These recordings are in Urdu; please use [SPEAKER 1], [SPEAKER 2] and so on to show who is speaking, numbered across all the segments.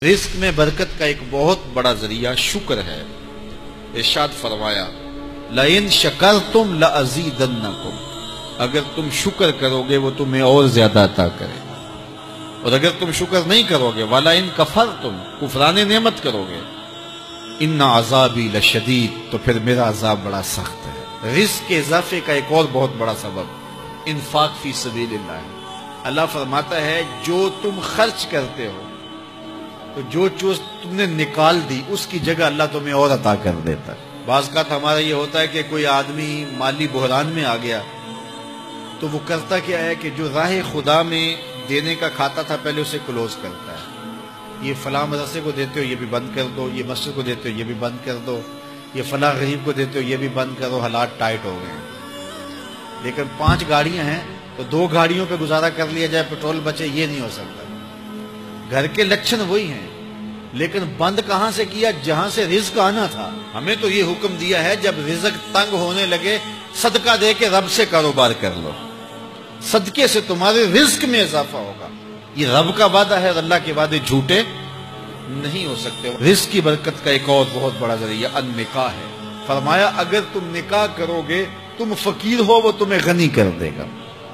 [SPEAKER 1] رزق میں برکت کا ایک بہت بڑا ذریعہ شکر ہے۔ ارشاد فرمایا لَإِن شَكَرْتُمْ لَأَزِيدَنَّكُمْ، اگر تم شکر کرو گے وہ تمہیں اور زیادہ عطا کرے، اور اگر تم شکر نہیں کرو گے وَلَئِن كَفَرْتُمْ، کفران نعمت کرو گے، إِنَّ عَذَابِي لَشَدِيدٌ، تو پھر میرا عذاب بڑا سخت ہے۔ رزق کے اضافے کا ایک اور بہت بڑا سبب انفاق فی سبیل اللہ ہے۔ اللہ فرماتا ہے جو تم خرچ کرتے ہو تو جو چیز تم نے نکال دی اس کی جگہ اللہ تمہیں اور عطا کر دیتا ہے۔ بعض کا ہمارا یہ ہوتا ہے کہ کوئی آدمی مالی بحران میں آ گیا تو وہ کرتا کیا ہے کہ جو راہ خدا میں دینے کا کھاتا تھا پہلے اسے کلوز کرتا ہے۔ یہ فلاں مدرسے کو دیتے ہو یہ بھی بند کر دو، یہ مسجد کو دیتے ہو یہ بھی بند کر دو، یہ فلاں غریب کو دیتے ہو یہ بھی بند کرو، حالات ٹائٹ ہو گئے۔ لیکن 5 گاڑیاں ہیں تو 2 گاڑیوں پہ گزارا کر لیا جائے، پیٹرول بچے، یہ نہیں ہو سکتا۔ گھر کے لچھن وہی ہیں لیکن بند کہاں سے کیا؟ جہاں سے رزق آنا تھا۔ ہمیں تو یہ حکم دیا ہے جب رزق تنگ ہونے لگے صدقہ دے کے رب سے کاروبار کر لو، صدقے سے تمہارے رزق میں اضافہ ہوگا۔ یہ رب کا وعدہ ہے اور اللہ کے وعدے جھوٹے نہیں ہو سکتے۔ رزق کی برکت کا ایک اور بہت بڑا ذریعہ النکاح ہے۔ فرمایا اگر تم نکاح کرو گے تم فقیر ہو وہ تمہیں غنی کر دے گا۔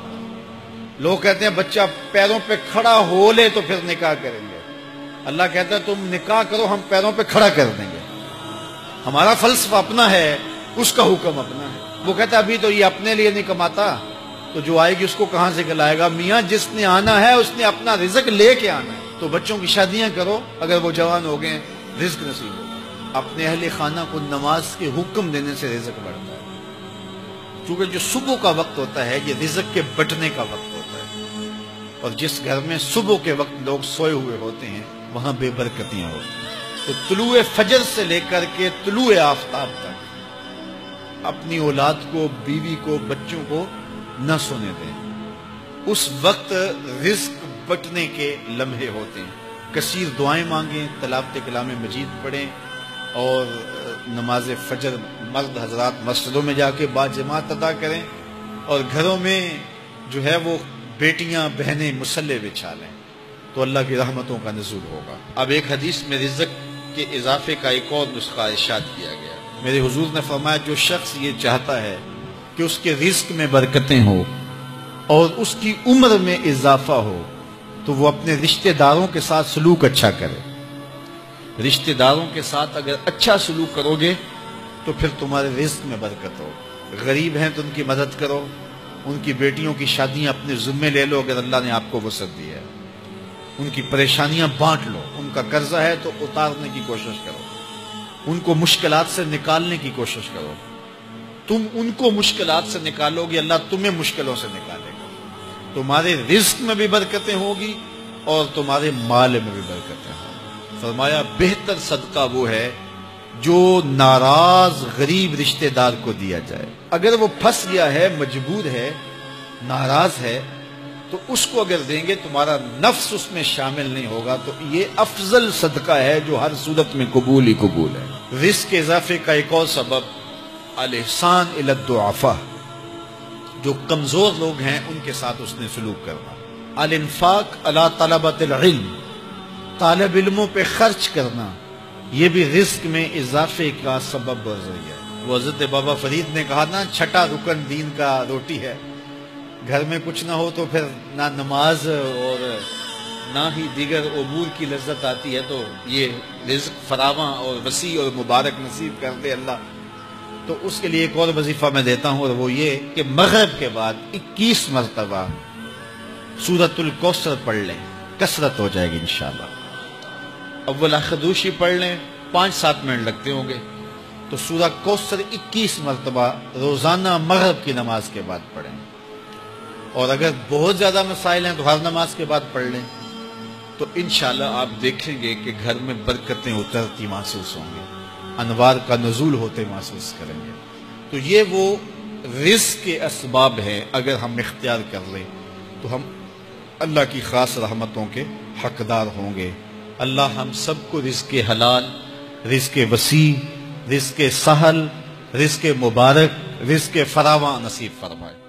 [SPEAKER 1] لوگ کہتے ہیں بچہ پیروں پہ کھڑا ہو لے تو پھر نکاح کریں گے۔ اللہ کہتا ہے تم نکاح کرو ہم پیروں پہ کھڑا کر دیں گے۔ ہمارا فلسفہ اپنا ہے، اس کا حکم اپنا ہے۔ وہ کہتا ہے ابھی تو یہ اپنے لیے نہیں کماتا تو جو آئے گی اس کو کہاں سے کھلائے گا؟ میاں جس نے آنا ہے اس نے اپنا رزق لے کے آنا ہے۔ تو بچوں کی شادیاں کرو، اگر وہ جوان ہو گئے رزق نصیب ہو۔ اپنے اہل خانہ کو نماز کے حکم دینے سے رزق بڑھتا ہے، کیونکہ جو صبح کا وقت ہوتا ہے یہ رزق کے بٹنے کا وقت ہوتا ہے، اور جس گھر میں صبح کے وقت لوگ سوئے ہوئے ہوتے ہیں وہاں بے برکتیاں ہوتی ہیں۔ تو طلوع فجر سے لے کر کے طلوع آفتاب تک اپنی اولاد کو، بیوی کو، بچوں کو نہ سونے دیں۔ اس وقت رزق بٹنے کے لمحے ہوتے ہیں۔ کثیر دعائیں مانگیں، تلاوت کلام مجید پڑھیں، اور نماز فجر مرد حضرات مسجدوں میں جا کے باجماعت ادا کریں، اور گھروں میں جو ہے وہ بیٹیاں بہنیں مصلے بچھا لیں تو اللہ کی رحمتوں کا نزول ہوگا۔ اب ایک حدیث میں رزق کے اضافے کا ایک اور نسخہ ارشاد کیا گیا۔ میرے حضور نے فرمایا جو شخص یہ چاہتا ہے کہ اس کے رزق میں برکتیں ہو اور اس کی عمر میں اضافہ ہو تو وہ اپنے رشتہ داروں کے ساتھ سلوک اچھا کرے۔ رشتہ داروں کے ساتھ اگر اچھا سلوک کرو گے تو پھر تمہارے رزق میں برکت ہو۔ غریب ہیں تو ان کی مدد کرو، ان کی بیٹیوں کی شادیاں اپنے ذمے لے لو اگر اللہ نے آپ کو وسعت دی ہے، ان کی پریشانیاں بانٹ لو، ان کا قرضہ ہے تو اتارنے کی کوشش کرو، ان کو مشکلات سے نکالنے کی کوشش کرو۔ تم ان کو مشکلات سے نکالو گے اللہ تمہیں مشکلوں سے نکالے گا۔ تمہارے رزق میں بھی برکتیں ہوگی اور تمہارے مال میں بھی برکتیں ہوگی۔ فرمایا بہتر صدقہ وہ ہے جو ناراض غریب رشتہ دار کو دیا جائے۔ اگر وہ پھنس گیا ہے، مجبور ہے، ناراض ہے، تو اس کو اگر دیں گے تمہارا نفس اس میں شامل نہیں ہوگا، تو یہ افضل صدقہ ہے جو ہر صورت میں قبول ہی قبول ہے۔ رزق کے اضافے کا ایک اور سبب الاحسان الی الضعفاء، جو کمزور لوگ ہیں ان کے ساتھ اس نے سلوک کرنا۔ الانفاق علی طلبۃ العلم، طالب علموں پہ خرچ کرنا، یہ بھی رزق میں اضافے کا سبب اور ذریعہ ہے۔ وہ حضرت بابا فرید نے کہا نا چھٹا رکن دین کا روٹی ہے۔ گھر میں کچھ نہ ہو تو پھر نہ نماز اور نہ ہی دیگر امور کی لذت آتی ہے، تو یہ رزق فراواں اور وسیع اور مبارک نصیب کر دے اللہ۔ تو اس کے لیے ایک اور وظیفہ میں دیتا ہوں، اور وہ یہ کہ مغرب کے بعد 21 مرتبہ سورۃ الکوثر پڑھ لیں، کثرت ہو جائے گی انشاءاللہ۔ اول خدوشی پڑھ لیں، 5-7 منٹ لگتے ہوں گے، تو سورہ کوثر 21 مرتبہ روزانہ مغرب کی نماز کے بعد پڑھیں، اور اگر بہت زیادہ مسائل ہیں تو ہر نماز کے بعد پڑھ لیں، تو انشاءاللہ آپ دیکھیں گے کہ گھر میں برکتیں اترتی محسوس ہوں گے، انوار کا نزول ہوتے محسوس کریں گے۔ تو یہ وہ رزق کے اسباب ہیں، اگر ہم اختیار کر لیں تو ہم اللہ کی خاص رحمتوں کے حقدار ہوں گے۔ اللہ ہم سب کو رزق حلال، رزق وسیع، رزق سہل، رزق مبارک، رزق فراواں نصیب فرمائے۔